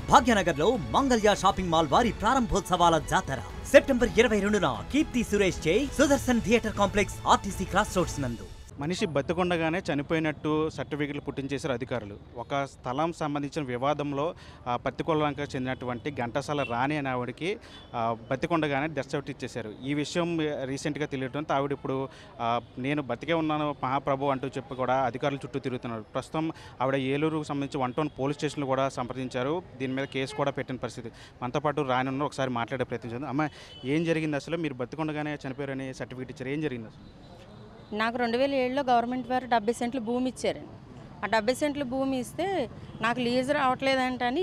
భాగ్యనగర్లో Mangalya shopping mall వారి ప్రారంభోత్సవాల జాతర September 22న Keerthy Suresh చే Sudarshan theatre complex RTC cross roads నందు. మనిషి బతికొండగానే చనిపోయినట్టు సర్టిఫికెట్లు పుట్టించేశారు అధికారులు. ఒక స్థలం సంబంధించిన వివాదంలో పత్తికొల్లంకి చెందినటువంటి ఘంటసాల రాణి అనే ఆవిడకి బతికొండగానే డెత్ సర్టిఫికెట్ ఇచ్చేశారు. ఈ విషయం రీసెంట్గా తెలియడంతో ఆవిడ ఇప్పుడు నేను బతికే ఉన్నాను మహాప్రభు అంటూ చెప్పి కూడా అధికారులు చుట్టూ తిరుగుతున్నారు. ప్రస్తుతం ఆవిడ ఏలూరుకు సంబంధించి 1 టౌన్ పోలీస్ స్టేషన్లు కూడా సంప్రదించారు. దీని మీద కేసు కూడా పెట్టిన పరిస్థితి. మనతో పాటు రాని ఉన్న ఒకసారి మాట్లాడే ప్రయత్నం చేద్దాం. అమ్మ, ఏం జరిగింది అసలు? మీరు బతికొండగానే చనిపోయారని సర్టిఫికెట్ ఇచ్చారు, ఏం జరిగింది అసలు? నాకు 2007లో గవర్నమెంట్ వారు 70 సెంట్లు భూమి ఇచ్చారండి. ఆ 70 సెంట్లు భూమి ఇస్తే నాకు లీజు రావట్లేదంటని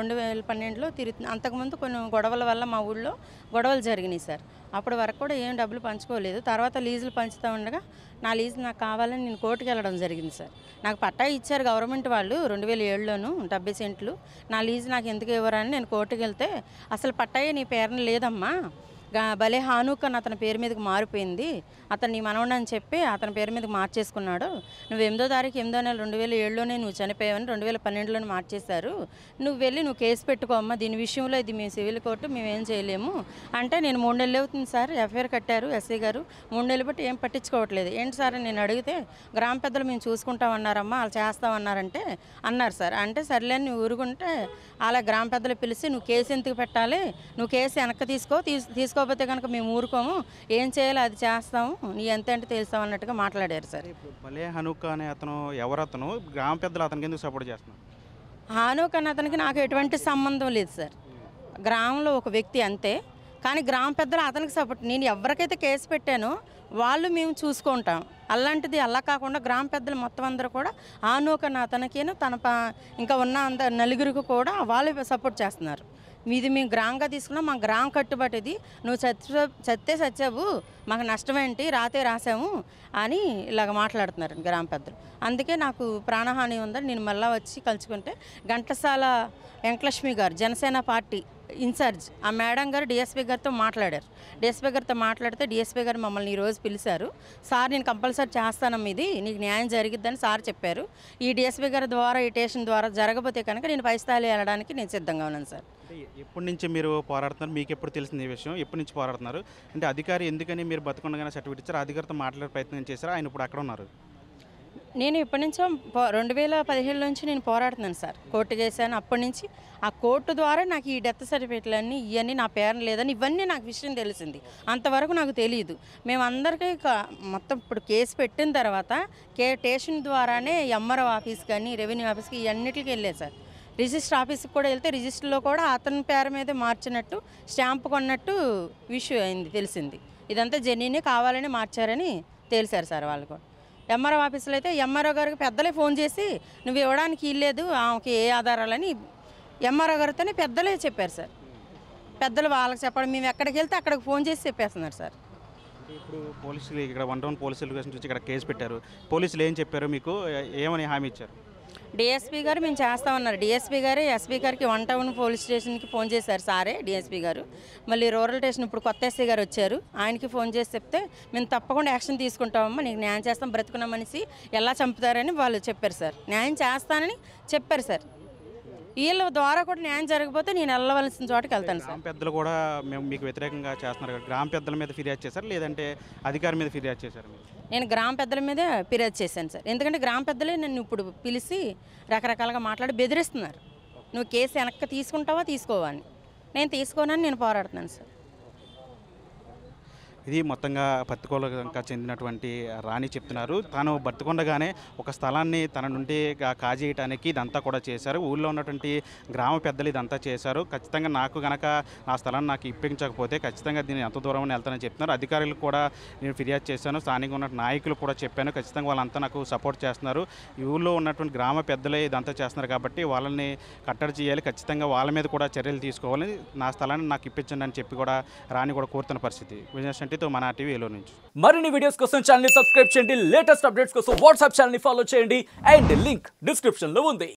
2012లో తిరుగుతుంది. అంతకుముందు కొన్ని గొడవల వల్ల మా ఊళ్ళో గొడవలు జరిగినాయి సార్. అప్పటి వరకు కూడా ఏం డబ్బులు పంచుకోలేదు. తర్వాత లీజులు పంచుతూ ఉండగా నా లీజు నాకు కావాలని నేను కోర్టుకు వెళ్ళడం జరిగింది సార్. నాకు పట్టా ఇచ్చారు గవర్నమెంట్ వాళ్ళు 2007లోను 70 సెంట్లు. నా లీజు నాకు ఎందుకు ఇవ్వరని నేను కోర్టుకు వెళ్తే అసలు పట్టాయే నీ పేరున లేదమ్మా, భలే హానూక్ అని అతని పేరు మీదకి మారిపోయింది, అతను నీ మనవడు అని చెప్పి అతని పేరు మీదకి మార్చేసుకున్నాడు. నువ్వు 8వ తారీఖు 8వ నెల 2007లోనే నువ్వు చనిపోయావని 2012లోనే మార్చేశారు. నువ్వు వెళ్ళి నువ్వు కేసు పెట్టుకోమ్మా, దీని విషయంలో ఇది మేము సివిల్ కోర్టు, మేమేం చేయలేము అంటే నేను 3 నెలలు అవుతుంది సార్ ఎఫ్ఐఆర్ కట్టారు ఎస్ఐ గారు, 3 నెలలు బట్టి ఏం పట్టించుకోవట్లేదు. ఏంటి సార్ నేను అడిగితే గ్రామ పెద్దలు మేము చూసుకుంటామన్నారమ్మా, వాళ్ళు చేస్తామన్నారంటే అన్నారు సార్. అంటే సర్లే నువ్వు ఊరుకుంటే అలా గ్రామ పెద్దలు పిలిచి నువ్వు కేసు ఎందుకు పెట్టాలి, నువ్వు కేసు వెనక్కి తీసుకోకపోతే కనుక మేము ఊరుకోము, ఏం చేయాలో అది చేస్తాము, నీ ఎంత అంటే తెలుస్తాం అన్నట్టుగా మాట్లాడారు సార్. భలే హనూక్ అనే అతను ఎవరతను? గ్రామ పెద్దలు అతనికి ఎందుకు సపోర్ట్ చేస్తున్నారు? హానూక్ అనే అతనికి నాకు ఎటువంటి సంబంధం లేదు సార్. గ్రామంలో ఒక వ్యక్తి అంతే, కానీ గ్రామ పెద్దలు అతనికి సపోర్ట్. నేను ఎవరికైతే కేసు పెట్టానో వాళ్ళు మేము చూసుకుంటాం. అలాంటిది అలా కాకుండా గ్రామ పెద్దలు మొత్తం అందరూ కూడా హానూక్ అన్న అతనికిను తన ఇంకా ఉన్న నలుగురికి కూడా వాళ్ళు సపోర్ట్ చేస్తున్నారు. ఇది మేము గ్రామంగా తీసుకున్నాం, మా గ్రామం కట్టుబడిది, నువ్వు చస్తే చచ్చావు, మాకు నష్టం ఏంటి, రాతే రాసాము అని ఇలాగ మాట్లాడుతున్నారు గ్రామ పెద్దలు. అందుకే నాకు ప్రాణహాని ఉందని నేను మళ్ళీ వచ్చి కలుసుకుంటే ఘంటసాల వెంకటలక్ష్మి గారు జనసేన పార్టీ ఇన్ఛార్జ్ ఆ మేడం గారు డిఎస్పీ గారితో మాట్లాడారు. డిఎస్పీ గారితో మాట్లాడితే డిఎస్పీ గారు మమ్మల్ని ఈరోజు పిలిచారు. సార్ నేను కంపల్సరీ చేస్తానమ్మా, ఇది నీకు న్యాయం జరిగిద్దని సార్ చెప్పారు. ఈ డిఎస్పీ గారి ద్వారా ఈ స్టేషన్ ద్వారా జరగబోతే కనుక నేను పై స్థాయిలో వెళ్ళడానికి నేను సిద్ధంగా ఉన్నాను సార్. ఎప్పటి నుంచి మీరు పోరాడుతున్నారు? మీకు ఎప్పుడు తెలిసింది ఈ విషయం? ఎప్పటి నుంచి పోరాడుతున్నారు? అంటే అధికారి ఎందుకని మీరు బతకుండగానే సర్టిఫికేట్ ఇచ్చారు? అధికారితో మాట్లాడే ప్రయత్నం చేశారు, ఆయన ఇప్పుడు అక్కడ ఉన్నారు. నేను ఇప్పటి నుంచో 2017 నుంచి నేను పోరాడుతున్నాను సార్. కోర్టు చేశాను. అప్పటి నుంచి ఆ కోర్టు ద్వారా నాకు ఈ డెత్ సర్టిఫికేట్లన్నీ ఇవన్నీ నా పేరు లేదని ఇవన్నీ నాకు విషయం తెలిసింది. అంతవరకు నాకు తెలియదు. మేమందరికీ మొత్తం ఇప్పుడు కేసు పెట్టిన తర్వాత స్టేషన్ ద్వారానే ఎంఆర్ఓ ఆఫీస్ కానీ రెవెన్యూ ఆఫీస్కి ఇవన్నిటికి వెళ్ళాను సార్. రిజిస్టర్ ఆఫీస్కి కూడా వెళ్తే రిజిస్టర్లో కూడా అతని పేరు మీద మార్చినట్టు స్టాంపు కొన్నట్టు విషయం అయింది, తెలిసింది. ఇదంతా జెన్యునే కావాలని మార్చారని తెలిసారు సార్ వాళ్ళు కూడా. ఎంఆర్ఓ ఆఫీసులో అయితే ఎంఆర్ఓ గారికి పెద్దలే ఫోన్ చేసి నువ్వు ఇవ్వడానికి ఇల్లేదు, ఆమెకి ఏ ఆధారాలని ఎంఆర్ఓ గారితోనే పెద్దలే చెప్పారు సార్. పెద్దలు వాళ్ళకి చెప్పడం, మేము ఎక్కడికి వెళ్తే అక్కడికి ఫోన్ చేసి చెప్పేస్తున్నారు సార్. ఇప్పుడు పోలీసులు ఇక్కడ 1 టౌన్ పోలీసుల నుంచి ఇక్కడ కేసు పెట్టారు. పోలీసులు ఏం చెప్పారు మీకు? ఏమని హామీ ఇచ్చారు? డిఎస్పీ గారు మేము చేస్తామన్నారు. డిఎస్పీ గారు ఎస్పీ గారికి 1 టౌన్ పోలీస్ స్టేషన్కి ఫోన్ చేశారు సారే డిఎస్పీ గారు. మళ్ళీ రూరల్ స్టేషన్ ఇప్పుడు కొత్త ఎస్సీ గారు వచ్చారు, ఆయనకి ఫోన్ చేసి చెప్తే మేము తప్పకుండా యాక్షన్ తీసుకుంటామమ్మా, నీకు న్యాయం చేస్తాం, బ్రతుకున్న మనిషి ఎలా చంపుతారని వాళ్ళు చెప్పారు సార్. న్యాయం చేస్తానని చెప్పారు సార్. వీళ్ళ ద్వారా కూడా న్యాయం జరగకపోతే నేను వెళ్ళవలసిన చోటకి వెళ్తాను సార్. గ్రామ పెద్దలు కూడా మేము మీకు వ్యతిరేకంగా చేస్తున్నారు. గ్రామ పెద్దల మీద ఫిర్యాదు చేశారు లేదంటే అధికారి మీద ఫిర్యాదు చేశారు? నేను గ్రామ పెద్దల మీద ఫిర్యాదు చేశాను సార్. ఎందుకంటే గ్రామ పెద్దలే నన్ను ఇప్పుడు పిలిచి రకరకాలుగా మాట్లాడి బెదిరిస్తున్నారు. నువ్వు కేసు వెనక్కి తీసుకుంటావా తీసుకోవా అని. నేను తీసుకోనని నేను పోరాడుతున్నాను సార్. ఇది మొత్తంగా పత్తికొల్లంకి చెందినటువంటి రాణి చెప్తున్నారు. తాను బతికొండగానే ఒక స్థలాన్ని తన నుండి కాజేయటానికి ఇదంతా కూడా చేశారు. ఊళ్ళో ఉన్నటువంటి గ్రామ పెద్దలు ఇదంతా చేశారు. ఖచ్చితంగా నాకు కనుక నా స్థలాన్ని నాకు ఇప్పించకపోతే ఖచ్చితంగా దీన్ని ఎంత దూరం వెళ్తానని చెప్తున్నారు. అధికారులకు కూడా నేను ఫిర్యాదు చేశాను, స్థానికంగా ఉన్న నాయకులు కూడా చెప్పాను. ఖచ్చితంగా వాళ్ళంతా నాకు సపోర్ట్ చేస్తున్నారు. ఈ ఊళ్ళో ఉన్నటువంటి గ్రామ పెద్దలే ఇదంతా చేస్తున్నారు కాబట్టి వాళ్ళని కట్టడి చేయాలి, ఖచ్చితంగా వాళ్ళ మీద కూడా చర్యలు తీసుకోవాలి, నా స్థలాన్ని నాకు ఇప్పించండి అని చెప్పి కూడా రాణి కూడా కోరుతున్న పరిస్థితి. మన టీవీ ఏలూరు నుంచి మరిన్ని వీడియోస్ కోసం ఛానల్ ని సబ్స్క్రైబ్ చేయండి, లేటెస్ట్ అప్డేట్స్ కోసం వాట్సాప్ ఛానల్ ని ఫాలో చేయండి అండ్ లింక్ డిస్క్రిప్షన్ లో ఉంది.